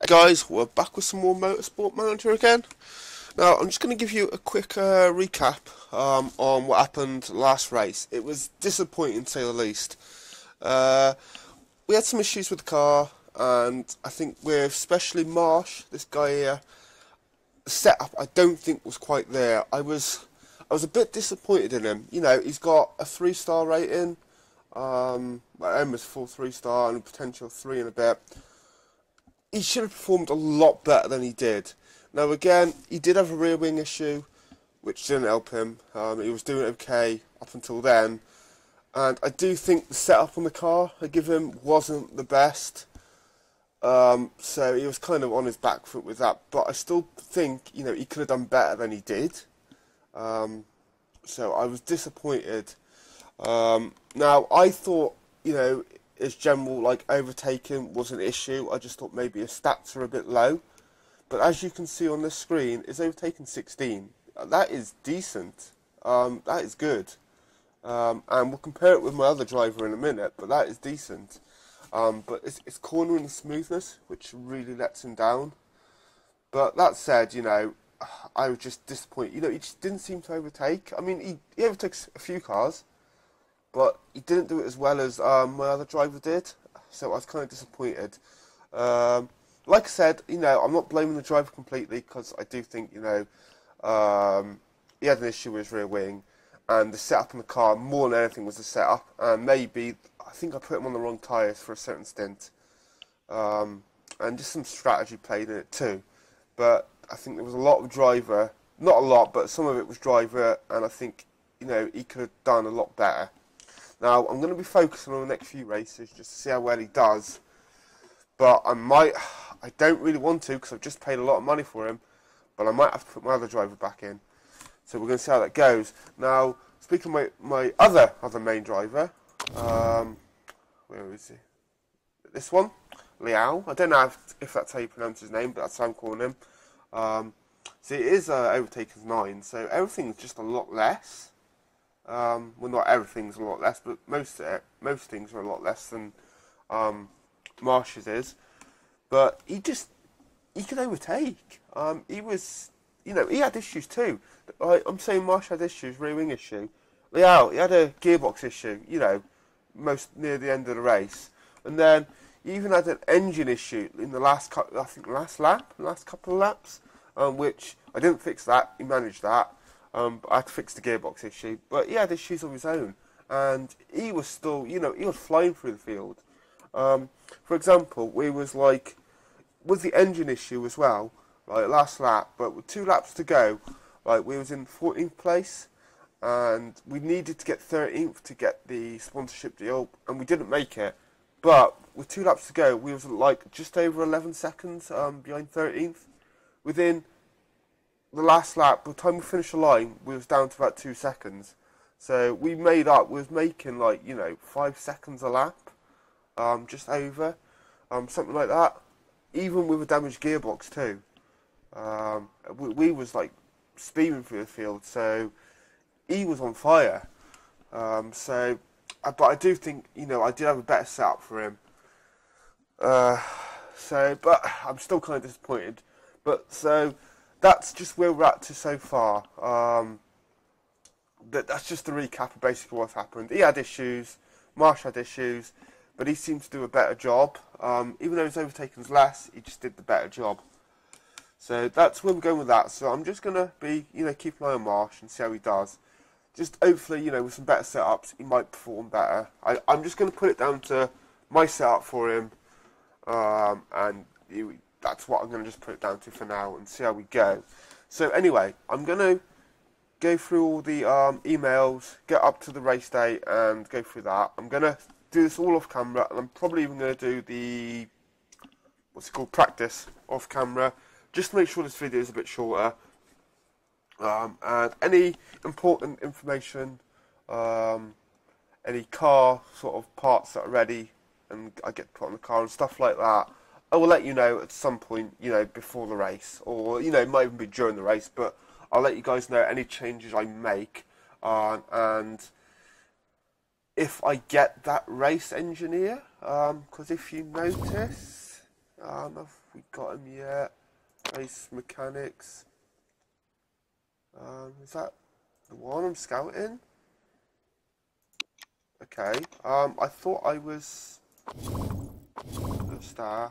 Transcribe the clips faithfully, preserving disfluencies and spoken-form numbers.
Guys, we're back with some more Motorsport Manager again. Now, I'm just going to give you a quick uh, recap um, on what happened last race. It was disappointing, to say the least. Uh, we had some issues with the car, and I think with especially Marsh, this guy here, the setup I don't think was quite there. I was, I was a bit disappointed in him. You know, he's got a three-star rating, um, almost full three-star, and a potential three and a bit. He should have performed a lot better than he did. Now again, he did have a rear wing issue, which didn't help him. Um, he was doing okay up until then, and I do think the setup on the car I give him wasn't the best. Um, so he was kind of on his back foot with that. But I still think, you know, he could have done better than he did. Um, so I was disappointed. Um, now I thought, you know, his general like overtaking was an issue. I just thought maybe his stats are a bit low, but as you can see on this screen, his overtaking sixteen. That is decent. Um, that is good, um, and we'll compare it with my other driver in a minute. But that is decent. Um, but it's, it's cornering the smoothness, which really lets him down. But that said, you know, I was just disappointed. You know, he just didn't seem to overtake. I mean, he, he overtakes a few cars, but he didn't do it as well as um, my other driver did, so I was kind of disappointed. Um, like I said, you know, I'm not blaming the driver completely, because I do think, you know, um, he had an issue with his rear wing, and the setup in the car, more than anything, was the setup, and maybe, I think I put him on the wrong tyres for a certain stint, um, and just some strategy played in it too. But I think there was a lot of driver, not a lot, but some of it was driver, and I think, you know, he could have done a lot better. Now, I'm going to be focusing on the next few races just to see how well he does. But I might, I don't really want to, because I've just paid a lot of money for him. But I might have to put my other driver back in. So we're going to see how that goes. Now, speaking of my, my other, other main driver, um, where is he? This one, Liao. I don't know if, if that's how you pronounce his name, but that's how I'm calling him. Um, so it is uh, overtaker's nine, so everything's just a lot less. Um, well, not everything's a lot less, but most uh, most things are a lot less than um, Marsh's is. But he just, he could overtake. Um, he was, you know, he had issues too. I, I'm saying Marsh had issues, rear wing issue. Liao, he had a gearbox issue, you know, most near the end of the race. And then he even had an engine issue in the last, I think, last lap, last couple of laps, um, which I didn't fix that. He managed that. Um, I had to fix the gearbox issue, but he had issues of his own, and he was still, you know, he was flying through the field. Um, for example, we was like, with the engine issue as well, like last lap, but with two laps to go, like we was in fourteenth place, and we needed to get thirteenth to get the sponsorship deal, and we didn't make it. But with two laps to go, we was like just over eleven seconds um, behind thirteenth. Within the last lap, by the time we finished the line, we was down to about two seconds. So we made up, we was making like, you know, five seconds a lap, um, just over, um, something like that. Even with a damaged gearbox too. Um, we, we was like speeding through the field, so he was on fire. Um, so, but I do think, you know, I did have a better setup for him. Uh, so, but I'm still kind of disappointed. But so, that's just where we're at to so far. Um, that, that's just the recap of basically what's happened. He had issues, Marsh had issues, but he seemed to do a better job. Um, even though his overtaking's less, he just did the better job. So that's where we're going with that. So I'm just going to be, you know, keep an eye on Marsh and see how he does. Just hopefully, you know, with some better setups, he might perform better. I, I'm just going to put it down to my setup for him, um, and he, that's what I'm going to just put it down to for now and see how we go. So anyway, I'm going to go through all the um, emails, get up to the race day and go through that. I'm going to do this all off camera, and I'm probably even going to do the, what's it called, practice off camera, just to make sure this video is a bit shorter. Um, and any important information, um, any car sort of parts that are ready and I get put on the car and stuff like that, I will let you know at some point, you know, before the race, or, you know, it might even be during the race, but I'll let you guys know any changes I make, uh, and if I get that race engineer, because um, if you notice, I don't know if we got him yet. Race mechanics. Um, is that the one I'm scouting? Okay. Um, I thought I was the staff.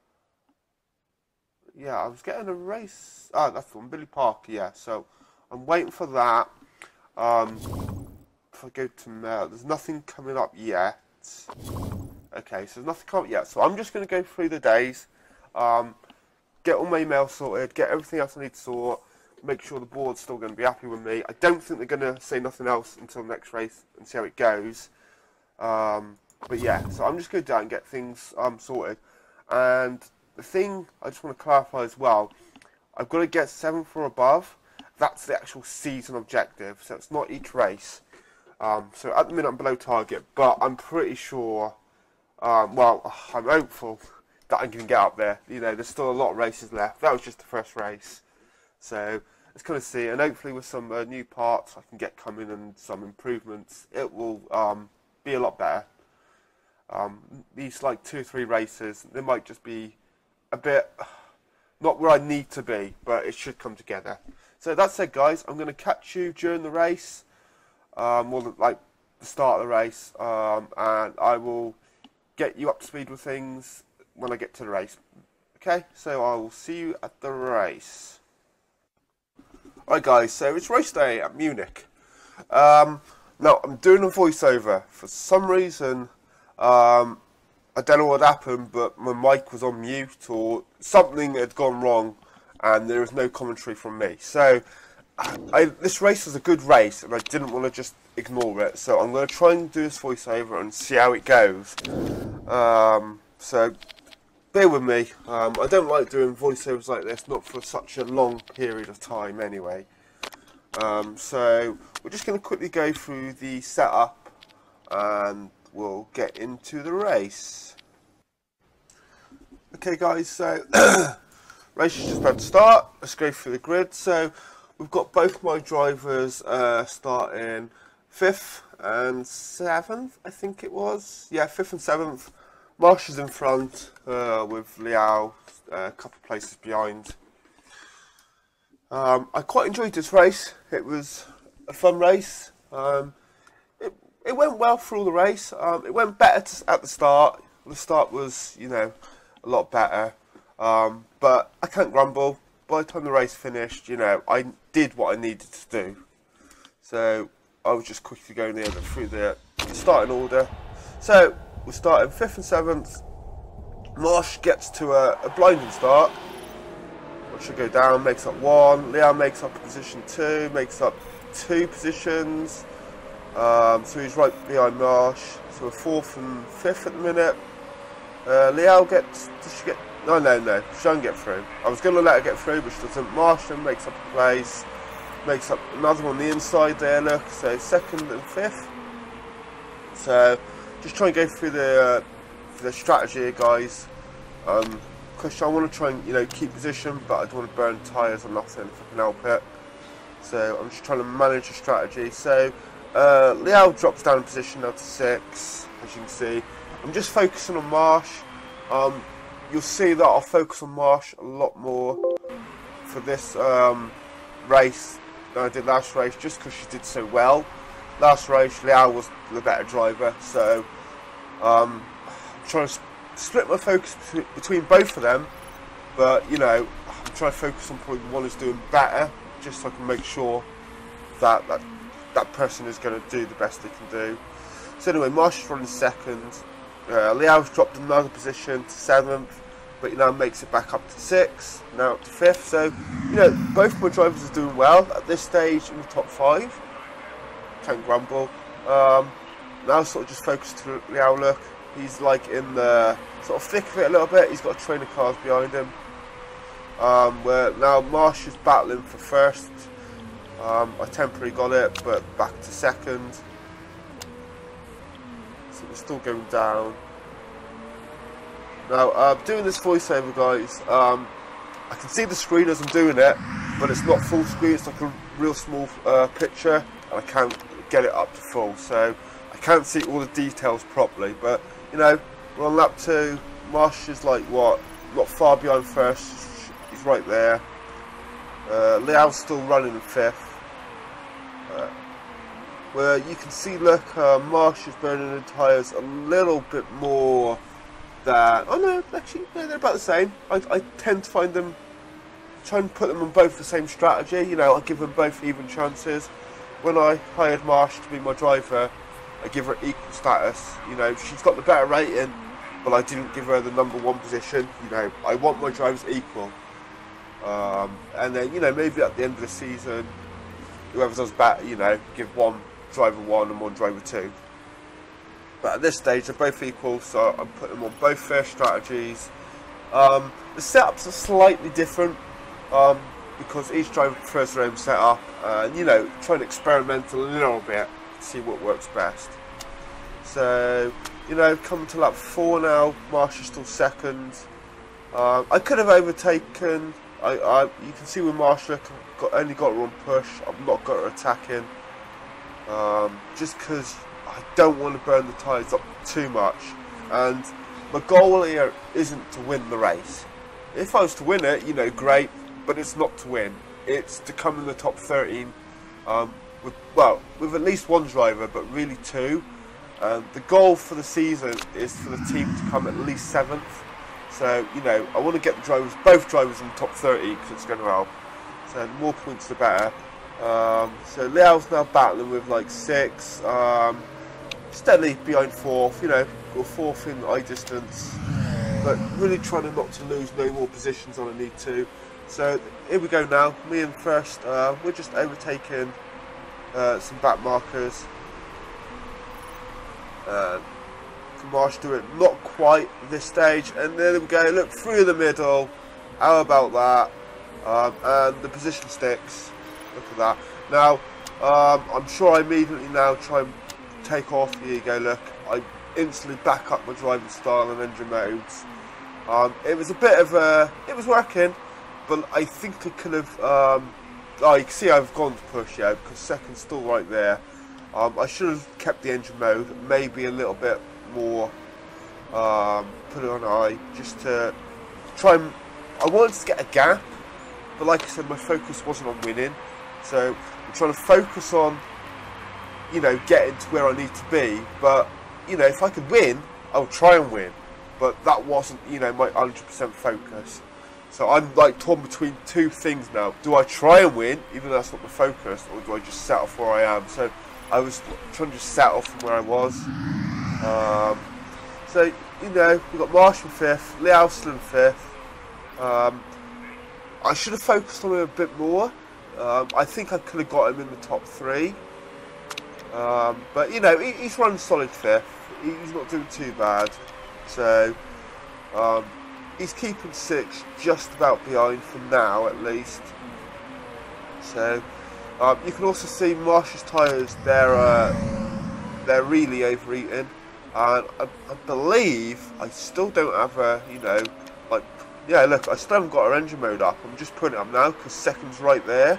Yeah, I was getting a race. Ah, that's the one, Billy Parker. Yeah. So I'm waiting for that. Um, if I go to mail, there's nothing coming up yet. Okay, so there's nothing coming up yet. So I'm just going to go through the days, um, get all my email sorted, get everything else I need to sort, make sure the board's still going to be happy with me. I don't think they're going to say nothing else until the next race and see how it goes. Um, but yeah, so I'm just going to do that and get things um, sorted. And the thing I just want to clarify as well, I've got to get seventh or above. That's the actual season objective, so it's not each race. Um, so at the minute I'm below target, but I'm pretty sure, um, well, I'm hopeful that I can get up there. You know, there's still a lot of races left. That was just the first race. So let's kind of see, and hopefully with some uh, new parts I can get coming and some improvements, it will um, be a lot better. Um, these like two or three races, they might just be a bit not where I need to be, but it should come together. So that's it, guys. I'm going to catch you during the race, um, well, like the start of the race, um, and I will get you up to speed with things when I get to the race. Okay, so I will see you at the race. Alright, guys. So it's race day at Munich. Um, now I'm doing a voiceover for some reason. Um, I don't know what happened, but my mic was on mute or something had gone wrong and there was no commentary from me. So I, this race was a good race and I didn't want to just ignore it. So I'm going to try and do this voiceover and see how it goes. Um, so bear with me. Um, I don't like doing voiceovers like this, not for such a long period of time anyway. Um, so we're just going to quickly go through the setup and we'll get into the race. Okay, guys, so race is just about to start. Let's go through the grid. So we've got both my drivers uh, starting fifth and seventh, I think it was. Yeah, fifth and seventh. Marsh is in front uh, with Liao uh, a couple of places behind. Um, I quite enjoyed this race. It was a fun race. Um, it, it went well through the race. Um, it went better to, at the start. The start was, you know, a lot better. Um, but I can't grumble. By the time the race finished, you know, I did what I needed to do. So I was just quickly going there through the starting order. So we're starting fifth and seventh. Marsh gets to a, a blinding start. What should go down, makes up one. Liao makes up position two, makes up two positions. Um, so he's right behind Marsh. So we're fourth and fifth at the minute. Uh, Liao gets, does she get, no, no, no, she doesn't get through. I was going to let her get through, but she doesn't. Marsh then makes up a place, makes up another one on the inside there, look. So second and fifth. So just try and go through the, uh, the strategy here, guys. Um, question, I want to try and, you know, keep position, but I don't want to burn tyres or nothing if I can help it. So I'm just trying to manage the strategy. So uh, Liao drops down in position now to six, as you can see. I'm just focusing on Marsh. Um, you'll see that I'll focus on Marsh a lot more for this um, race than I did last race, just because she did so well. Last race, Liao was the better driver, so um, I'm trying to split my focus between both of them. But you know, I'm trying to focus on probably the one who's doing better, just so I can make sure that that, that person is going to do the best they can do. So anyway, Marsh is running second. Uh, Liao's dropped another position to seventh, but you know makes it back up to sixth, now up to fifth. So you know both my drivers are doing well at this stage in the top five. Can't grumble. Um, now sort of just focus to Liao. Look, he's like in the sort of thick of it a little bit. He's got a train of cars behind him. Um, where now Marsh is battling for first. Um, I temporarily got it, but back to second. So we're still going down. Now, uh, doing this voiceover, guys, um, I can see the screen as I'm doing it, but it's not full screen, it's like a real small uh, picture, and I can't get it up to full, so I can't see all the details properly. But, you know, we're on lap two. Marsh is like, what, not far behind first. He's right there. Uh, Liao's still running in fifth. Uh, where you can see, look, uh, Marsh is burning the tyres a little bit more than... Oh no, actually, yeah, they're about the same. I, I tend to find them, try and put them on both the same strategy. You know, I give them both even chances. When I hired Marsh to be my driver, I give her equal status. You know, she's got the better rating, but I didn't give her the number one position. You know, I want my drivers equal. Um, and then, you know, maybe at the end of the season, whoever does better, you know, give one driver one and one driver two. But at this stage, they're both equal, so I'm putting them on both fair strategies. Um, the setups are slightly different, um, because each driver prefers their own setup, and, you know, try and experiment a little bit to see what works best. So, you know, coming to lap four now, Marsh is still second. Um, I could have overtaken. I, I, you can see with Marshall, got, only got her on push. I've not got her attacking, um, just because I don't want to burn the tyres up too much. And my goal here isn't to win the race. If I was to win it, you know, great, but it's not to win. It's to come in the top thirteen, um, with, well, with at least one driver, but really two. Um, the goal for the season is for the team to come at least seventh. So, you know, I want to get the drivers, both drivers in the top thirty, because it's going to help. So the more points the better. Um, so Liao's now battling with like six, um, steadily behind fourth, you know, got fourth in eye distance, but really trying to not to lose no more positions on a need to. So here we go now, me in first. Uh, we're just overtaking uh, some back markers. Uh, Marsh do it not quite this stage, and there we go, look, through the middle. How about that? Um, and the position sticks. Look at that. Now, um, I'm sure I immediately now try and take off. Here you go, look, I instantly back up my driving style and engine modes. Um, it was a bit of a, it was working, but I think I could have, um, oh, you can see I've gone to push, yeah, because second's still right there. Um, I should have kept the engine mode, maybe a little bit more, um, put it on high, just to try and, I wanted to get a gap, but like I said, my focus wasn't on winning, so I'm trying to focus on, you know, getting to where I need to be. But, you know, if I could win, I would try and win, but that wasn't, you know, my one hundred percent focus. So I'm like torn between two things now. Do I try and win, even though that's not my focus, or do I just settle for where I am? So I was trying to just settle from where I was. Um, so, you know, we've got Marsh in fifth, Liao still in fifth. Um, I should have focused on him a bit more. Um, I think I could have got him in the top three. Um, but, you know, he, he's running solid fifth. He, he's not doing too bad. So, um, he's keeping six just about behind for now, at least. So, um, you can also see Marsh's tyres, they're, uh, they're really overeating. And I, I believe I still don't have a, you know, like, yeah, look, I still haven't got our engine mode up. I'm just putting it up now because second's right there.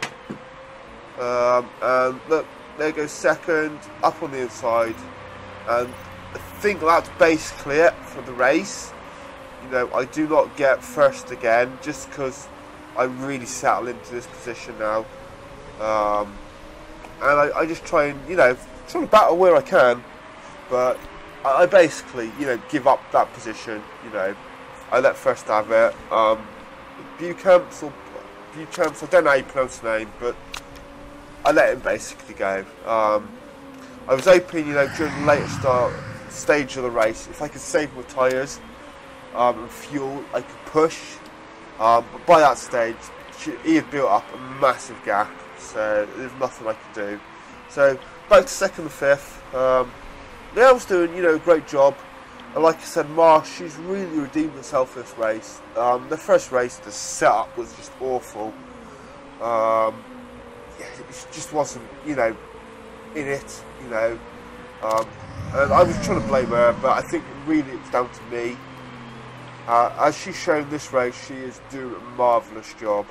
Um, and look, there goes second, up on the inside. And I think that's basically it for the race. You know, I do not get first again just because I really settle into this position now. Um, and I, I just try and, you know, try to battle where I can. But I basically, you know, give up that position. You know, I let first have it. Um, Buchamps or Buchamps, I don't know how you pronounce the name, but I let him basically go. Um, I was hoping, you know, during the later start stage of the race, if I could save my tyres um, and fuel, I could push. Um, but by that stage, he had built up a massive gap, so there's nothing I could do. So back to second and fifth. Um, Liao's doing, you know, a great job. And like I said, Marsh, she's really redeemed herself this race. Um, the first race, the setup was just awful. Um, yeah, it just wasn't, you know, in it, you know. Um, and I was trying to blame her, but I think really it's down to me. Uh, as she's shown this race, she is doing a marvellous job.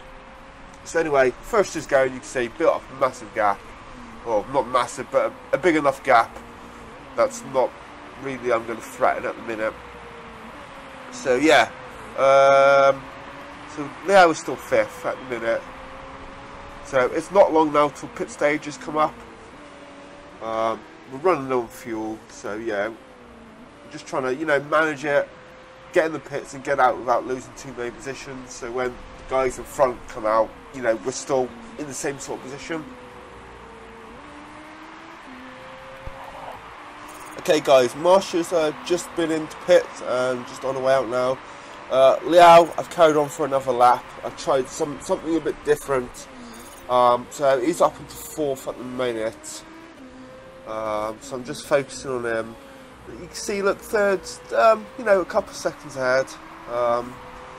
So anyway, first is going, you can see, built up a massive gap. Well, not massive, but a, a big enough gap. That's not really I'm going to threaten at the minute. So yeah, Um, so Leo is still fifth at the minute. So it's not long now till pit stages come up. Um, we're running low on fuel, so yeah, we're just trying to, you know, manage it, get in the pits and get out without losing too many positions. So when the guys in front come out, you know, we're still in the same sort of position. Okay guys, Marsha's uh, just been into pits and just on the way out now. Uh, Leo, I've carried on for another lap. I've tried some something a bit different. Um, so he's up into fourth at the minute. Um, so I'm just focusing on him. You can see, look, third, um, you know, a couple of seconds ahead. Um,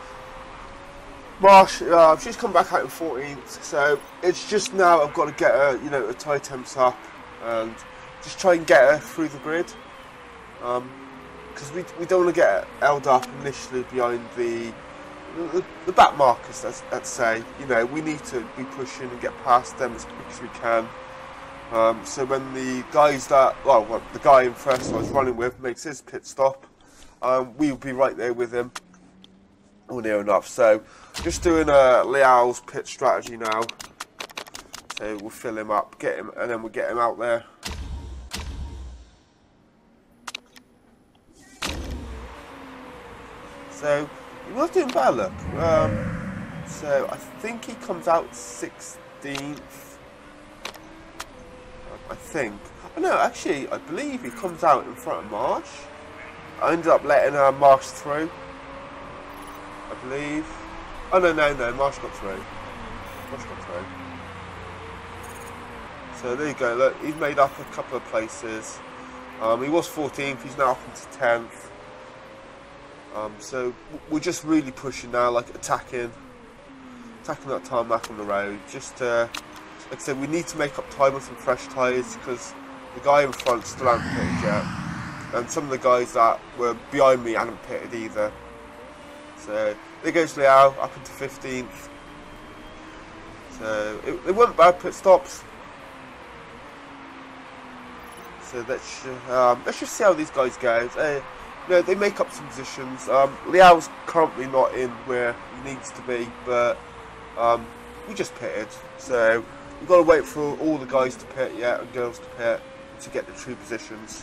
Marsh, uh, she's come back out in fourteenth, so it's just now I've got to get her, you know, her tyre temps up and just try and get her through the grid. Um, because we, we don't want to get held up initially behind the the, the back markers, let's, let's say. You know, we need to be pushing and get past them as quick as we can. Um, so when the guys that, well, well, the guy in first I was running with makes his pit stop, um, we'll be right there with him, or near enough. So just doing a Leo's pit strategy now. So we'll fill him up, get him, and then we'll get him out there. So he's not doing bad, look. Um, so I think he comes out sixteenth. I think. Oh no, actually, I believe he comes out in front of Marsh. I ended up letting uh, Marsh through. I believe. Oh no, no, no, Marsh got through. Marsh got through. So there you go. Look, he's made up a couple of places. Um, he was fourteenth. He's now up into tenth. Um, so we're just really pushing now, like attacking, attacking that tarmac on the road, just to. Like I said, we need to make up time with some fresh tyres because the guy in front still hasn't pitted yet, and some of the guys that were behind me hadn't pitted either. So there goes Leo up into fifteenth. So it, it weren't bad pit stops. So let's um, let's just see how these guys go. Uh, you know, they make up some positions. Um, Leo's currently not in where he needs to be, but um, we just pitted, so. We've got to wait for all the guys to pit yet and girls to pit to get the true positions.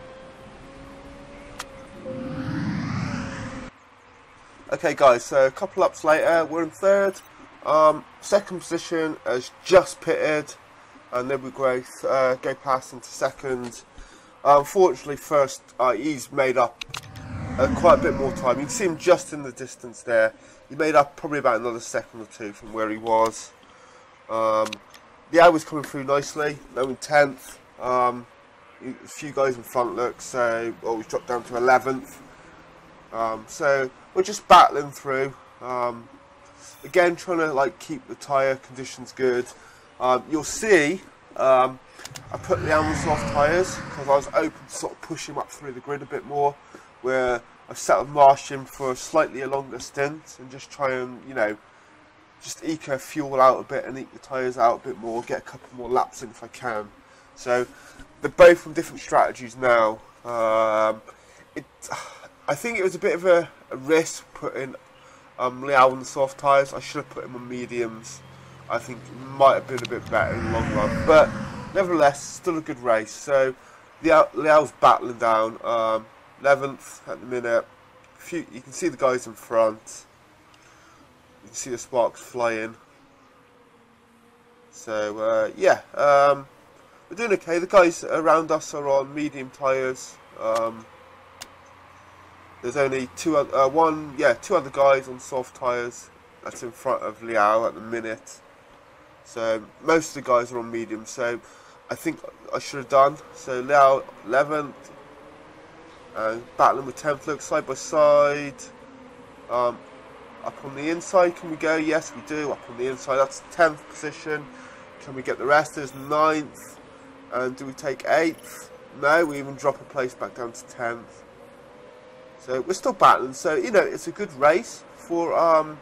Okay guys, so a couple laps later, we're in third. Um, second position has just pitted, and then we go, uh, go past into second. Uh, unfortunately, first uh, he's made up uh, quite a bit more time. You can see him just in the distance there. He made up probably about another second or two from where he was. Um, The hour was coming through nicely, now in tenth. Um, a few guys in front look, so well, we've dropped down to eleventh. Um, so we're just battling through. Um, again, trying to like keep the tyre conditions good. Um, you'll see um, I put the on soft tyres because I was open to sort of push him up through the grid a bit more. Where I've set up Marsh him for a slightly a longer stint and just try and, you know, just eco fuel out a bit and eke the tyres out a bit more, get a couple more laps in if I can. So they're both from different strategies now. Um, it, I think it was a bit of a, a risk putting um, Leo on the soft tyres. I should have put him on mediums. I think it might have been a bit better in the long run, but nevertheless, still a good race. So Leo, Leo's battling down, um, eleventh at the minute. Few, you can see the guys in front. You can see the sparks flying. So uh, yeah, um, we're doing okay. The guys around us are on medium tyres. Um, there's only two, uh, one, yeah, two other guys on soft tyres. That's in front of Leo at the minute. So most of the guys are on medium. So I think I should have done. So Leo eleventh and battling with tenth. Look side by side. Um, Up on the inside, can we go? Yes, we do. Up on the inside, that's tenth position. Can we get the rest? There's ninth. And do we take eighth? No, we even drop a place back down to tenth. So we're still battling. So, you know, it's a good race for um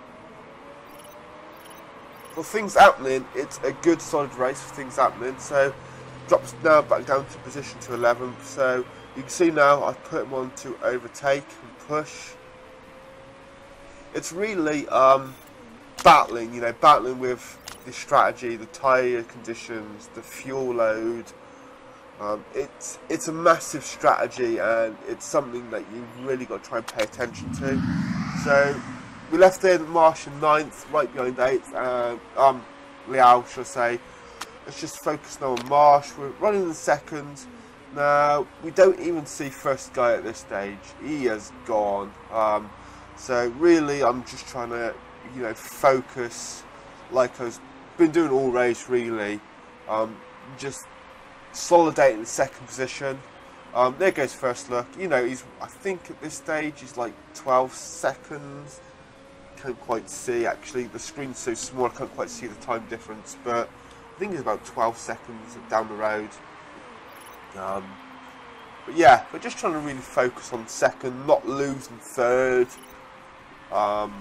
for things happening. It's a good solid race for things happening. So drops now back down to position to eleventh. So you can see now I've put him on to overtake and push. it's really um, battling, you know, battling with the strategy, the tyre conditions, the fuel load. Um, it's it's a massive strategy, and it's something that you've really got to try and pay attention to. So we left in Marsh in ninth, right behind eighth, and um, Liao, should I say. Let's just focus now on Marsh. We're running in second. Now, we don't even see first guy at this stage. He has gone. Um, so really, I'm just trying to, you know, focus like I've been doing all race, really. Um, just solidating the second position. Um, there goes first look. You know, he's, I think at this stage, he's like twelve seconds. Can't quite see, actually. The screen's so small, I can't quite see the time difference. But I think it's about twelve seconds down the road. Um, but yeah, we're just trying to really focus on second, not losing third. Um,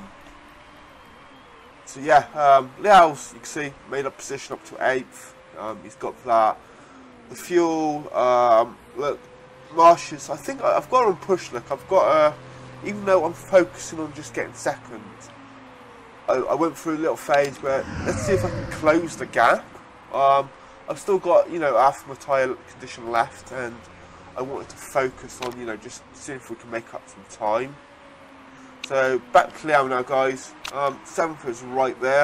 so yeah, um, Liao's, you can see, made up position up to eighth. Um, he's got that. The fuel, um, look, Marsh's, I think I've got on push, look, I've got a, even though I'm focusing on just getting second, I, I went through a little phase where, let's see if I can close the gap. Um, I've still got, you know, half my tyre condition left, and I wanted to focus on, you know, just seeing if we can make up some time. So, back to Liao now, guys. Um, seventh is right there.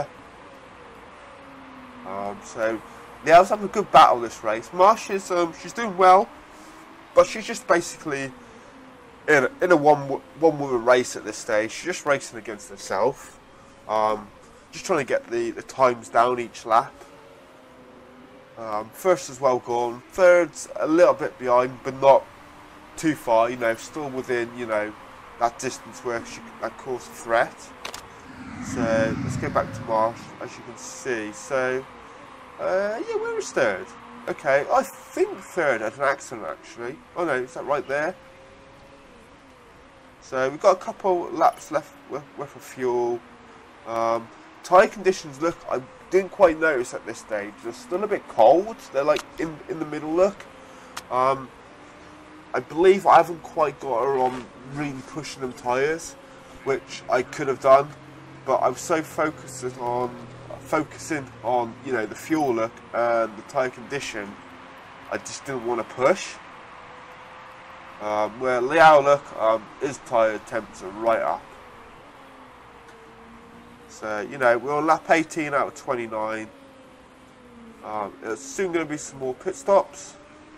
Um, so, Liao's having a good battle this race. Marsh is, um, she's doing well, but she's just basically in a, in a one, one woman race at this stage. She's just racing against herself. Um, just trying to get the, the times down each lap. Um, first is well gone, third's a little bit behind, but not too far, you know, still within, you know, that distance where she that cause a threat. So, let's go back to Marsh, as you can see. So, uh, yeah, where is third? Okay, I think third had an accident, actually. Oh no, is that right there? So, we've got a couple laps left worth of fuel. Um, tyre conditions, look, I didn't quite notice at this stage. They're still a bit cold. They're like in in the middle look. Um, I believe I haven't quite got her on really pushing them tyres, which I could have done, but I was so focused on focusing on you know the fuel look and the tyre condition. I just didn't want to push. Um, where Liao look, um, his tyre temps are right up. So, you know, we're on lap eighteen out of twenty-nine. Um, there's soon going to be some more pit stops.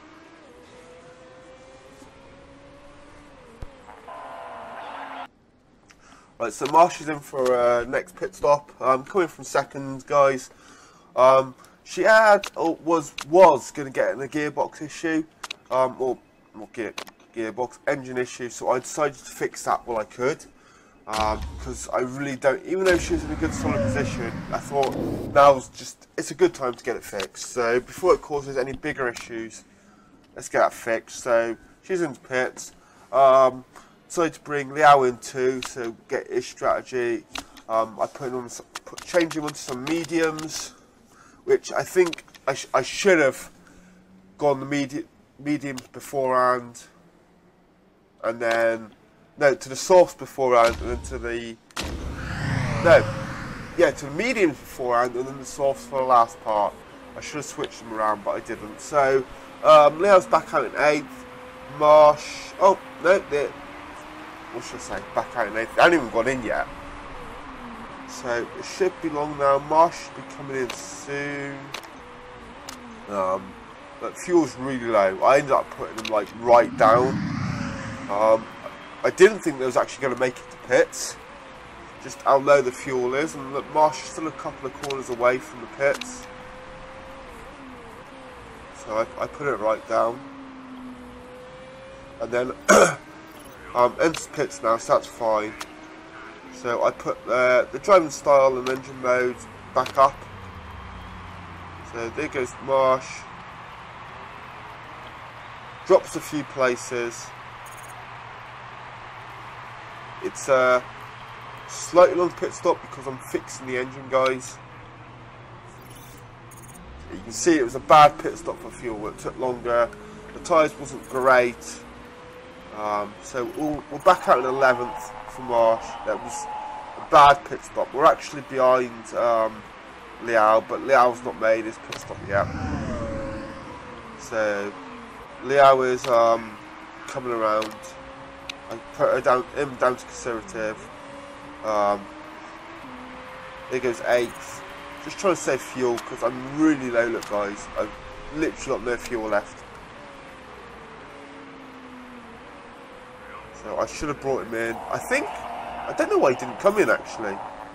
Right, so Marsh is in for uh, next pit stop. Um, coming from second, guys. Um, she had, or was, was going to get in a gearbox issue. Um, or, not gear, gearbox, engine issue. So I decided to fix that while I could. Because um, I really don't, even though she was in a good solid position, I thought now's just, it's a good time to get it fixed. So before it causes any bigger issues, let's get that fixed. So she's in the pits. Um, decided to bring Liao in too, so get his strategy. Um, I put him on, put, change him onto some mediums, which I think I, sh I should have gone the medi mediums beforehand, and then. No, to the softs beforehand, and then to the... No, yeah, to the mediums beforehand, and then the softs for the last part. I should have switched them around, but I didn't. So, um, Leo's back out in eighth. Marsh... Oh, no, they what should I say? Back out in eighth. They haven't even gone in yet. So, it should be long now. Marsh should be coming in soon. Um, but fuel's really low. I ended up putting them, like, right down. Um... I didn't think they was actually going to make it to pits, just how low the fuel is, and look, Marsh is still a couple of corners away from the pits, so I, I put it right down, and then um, enters pits now, so that's fine. So I put uh, the driving style and engine mode back up, so there goes Marsh, drops a few places. It's a uh, slightly long pit stop because I'm fixing the engine, guys. You can see it was a bad pit stop for fuel. It took longer. The tyres wasn't great. Um, so we'll, we're back out in eleventh for Marsh. That was a bad pit stop. We're actually behind um, Liao, but Liao's not made his pit stop yet. So Liao is um, coming around. I put her down, him down to conservative. Um, there goes eighth. Just trying to save fuel because I'm really low, look guys. I've literally got no fuel left. So I should have brought him in. I think, I don't know why he didn't come in actually.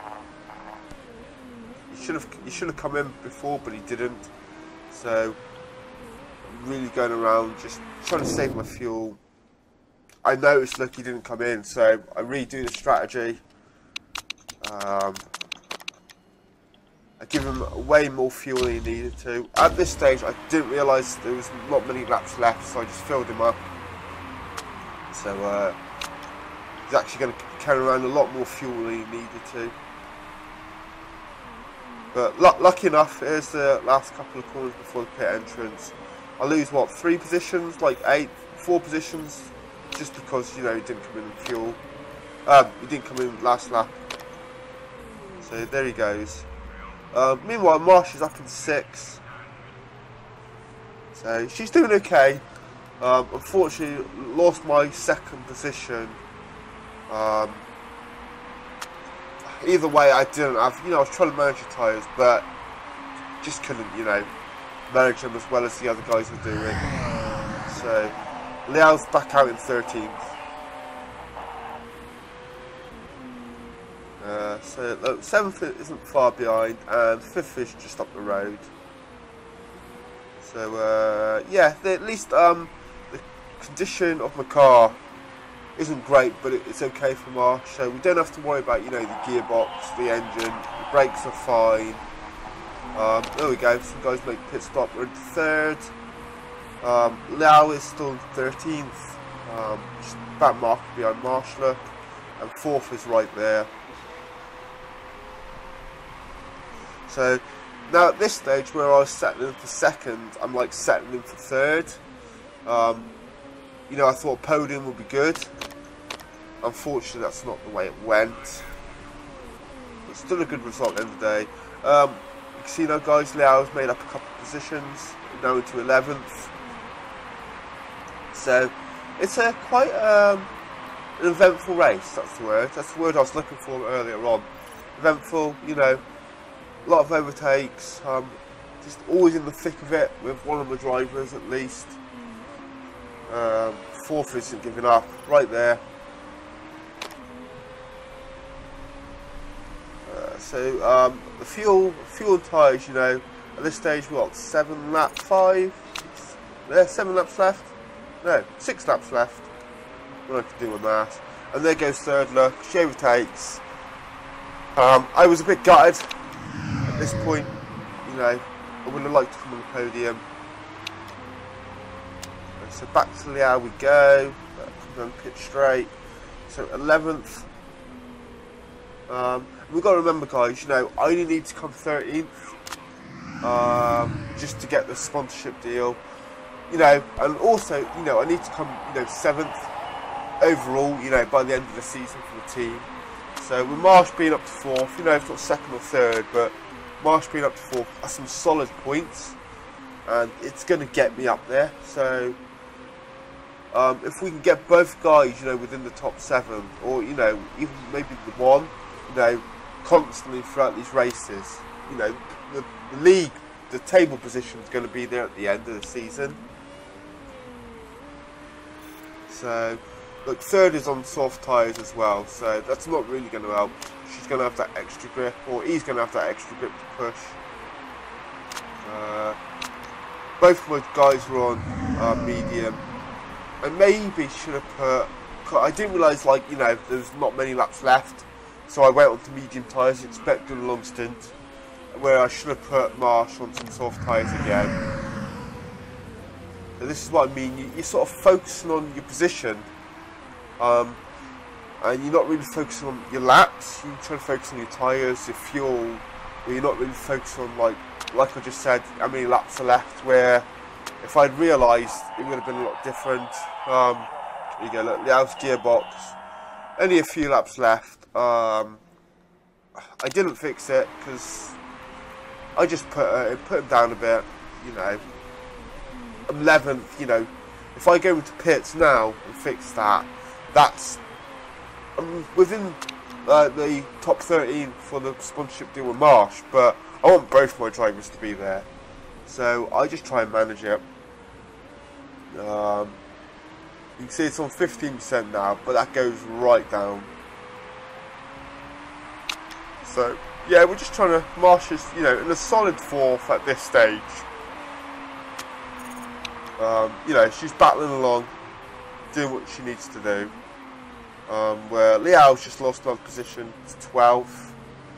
He should have, he should have come in before, but he didn't. So I'm really going around just trying to save my fuel. I noticed, look, he didn't come in, so I redo the strategy. Um, I give him way more fuel than he needed to. At this stage, I didn't realise there was not many laps left, so I just filled him up. So uh, he's actually going to carry around a lot more fuel than he needed to. But lucky enough, here's the last couple of corners before the pit entrance. I lose what, three positions, like eight, four positions. Just because, you know, he didn't come in with fuel. Um, he didn't come in last lap. So there he goes. Uh, meanwhile, Marsh is up in six. So she's doing okay. Um, unfortunately, lost my second position. Um, either way, I didn't have, you know, I was trying to manage the tyres, but just couldn't, you know, manage them as well as the other guys were doing. So Liao's back out in thirteenth. Uh, so look, seventh isn't far behind, and fifth is just up the road. So uh, yeah, the, at least um, the condition of my car isn't great, but it, it's okay for Marsh. So we don't have to worry about, you know, the gearbox, the engine, the brakes are fine. Um, there we go. Some guys make pit stop. We're in third. Um, Liao is still in thirteenth, um, just about mark behind Marsh, look, and fourth is right there. So now at this stage where I was settling in for second, I'm like settling in for third. Um, you know, I thought podium would be good. Unfortunately, that's not the way it went. But still a good result at the end of the day. Um, you can see now, guys, Liao's made up a couple of positions, now into eleventh. So it's a quite um, an eventful race. That's the word. That's the word I was looking for earlier on. Eventful, you know, a lot of overtakes. Um, just always in the thick of it with one of the drivers at least. Um, fourth isn't giving up. Right there. Uh, so um, the fuel, fuel and tyres. You know, at this stage we got seven laps, five. There, seven laps left. No, six laps left. What I can do on that. And there goes third, look. She overtakes. Um, I was a bit gutted at this point. You know, I would have liked to come on the podium. So back to Liao we go. Come down pit straight. So eleventh. Um, we've got to remember, guys, you know, I only need to come thirteenth. Um, just to get the sponsorship deal. You know, and also, you know, I need to come, you know, seventh overall, you know, by the end of the season for the team. So with Marsh being up to fourth, you know, it's not second or third, but Marsh being up to fourth, that's some solid points, and it's going to get me up there. So um, if we can get both guys, you know, within the top seven, or, you know, even maybe the one, you know, constantly throughout these races, you know, the, the league, the table position is going to be there at the end of the season. So, look, third is on soft tyres as well, so that's not really going to help. She's going to have that extra grip, or he's going to have that extra grip to push. Uh, both my guys were on uh, medium. I maybe should have put, I didn't realise, like, you know, there's not many laps left, so I went on to medium tyres, expecting a long stint, where I should have put Marsh on some soft tyres again. So this is what I mean, you, you're sort of focusing on your position, um, and you're not really focusing on your laps. You're trying to focus on your tyres, your fuel, but you're not really focusing on, like, like I just said, how many laps are left, where if I'd realised, it would have been a lot different. Um, here you go, look, Liao's gearbox, only a few laps left. Um, I didn't fix it because I just put uh, put him down a bit. You know, eleventh. You know, if I go into pits now and fix that, that's um, within uh, the top thirteen for the sponsorship deal with Marsh. But I want both my drivers to be there, so I just try and manage it. Um, you can see it's on fifteen percent now, but that goes right down. So yeah, we're just trying to Marsh is, you know, in a solid fourth at this stage. Um, you know, she's battling along, doing what she needs to do. Um, where Liao's just lost another position to twelfth.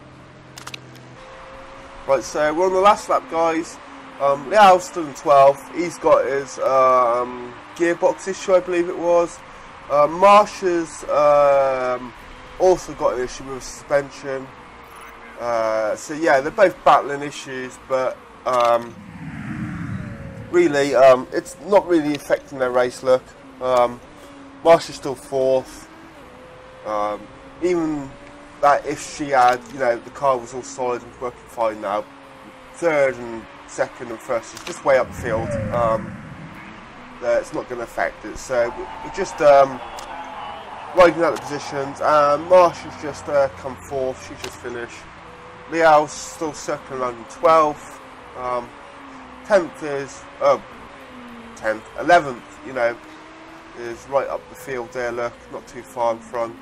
Right, so we're on the last lap, guys. Um, Liao's still in twelfth. He's got his um, gearbox issue, I believe it was. Uh, Marsh has um, also got an issue with suspension. Uh, so yeah, they're both battling issues, but um, really, um, it's not really affecting their race look. Um, Marsh is still fourth. Um, even that if she had, you know, the car was all solid and working fine now, third and second and first is just way up the field. Um, uh, it's not going to affect it. So we're just um, riding out the positions, and Marsh has just uh, come fourth. She's just finished. Liao's still circling around in twelfth. Um, tenth is, oh, tenth, eleventh, you know, is right up the field there, look, not too far in front.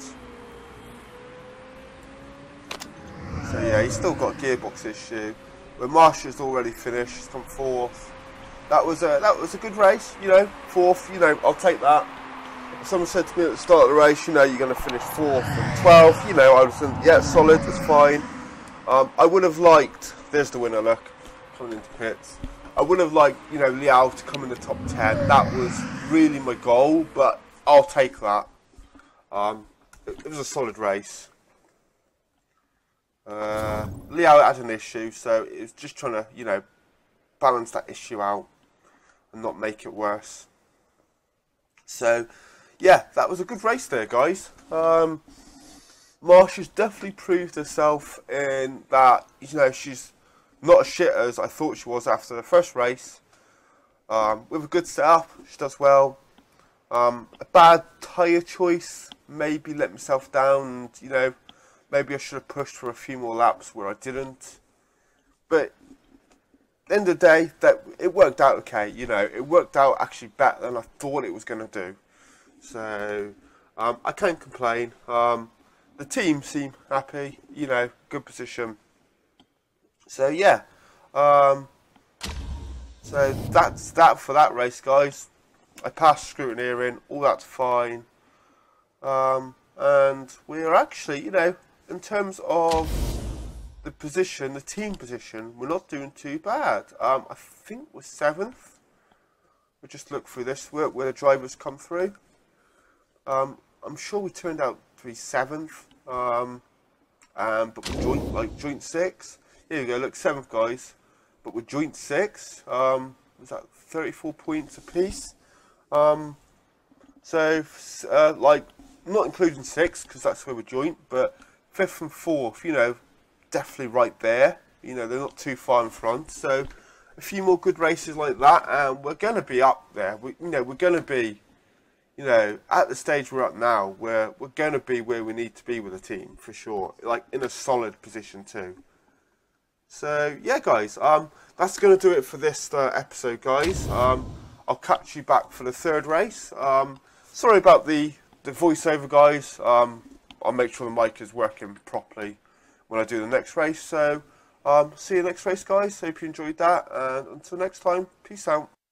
So yeah, he's still got a gearbox issue. But Marsh has already finished, he's come fourth. That was a, that was a good race, you know, fourth, you know, I'll take that. If someone said to me at the start of the race, you know, you're going to finish fourth and twelfth, you know, I was thinking, yeah, solid, that's fine. Um, I would have liked, there's the winner, look, coming into pits. I would have liked, you know, Liao to come in the top ten. That was really my goal, but I'll take that. Um, it, it was a solid race. Uh, Liao had an issue, so it was just trying to, you know, balance that issue out and not make it worse. So, yeah, that was a good race there, guys. Um, Marsh has definitely proved herself in that, you know, she's not as shit as I thought she was after the first race. Um, with a good setup, she does well. Um, a bad tyre choice maybe let myself down, and, you know, maybe I should have pushed for a few more laps where I didn't. But at the end of the day, that it worked out okay. You know, it worked out actually better than I thought it was going to do. So um, I can't complain. Um, the team seem happy. You know, good position. So yeah, um, so that's that for that race, guys. I passed scrutineering, all that's fine, um, and we're actually, you know, in terms of the position, the team position, we're not doing too bad. Um, I think we're seventh. We'll just look through this where, where the drivers come through. Um, I'm sure we turned out to be seventh, um, um, but we're joint like joint six. Here we go, look, seventh, guys, but we're joint six. Um, was that thirty-four points apiece? Um, so, uh, like, not including sixth, because that's where we're joint, but fifth and fourth, you know, definitely right there. You know, they're not too far in front. So, a few more good races like that, and we're going to be up there. We, you know, we're going to be, you know, at the stage we're at now, where we're going to be where we need to be with the team, for sure. Like, in a solid position, too. So, yeah, guys, um, that's going to do it for this uh, episode, guys. Um, I'll catch you back for the third race. Um, sorry about the, the voiceover, guys. Um, I'll make sure the mic is working properly when I do the next race. So, um, see you next race, guys. Hope you enjoyed that. And until next time, peace out.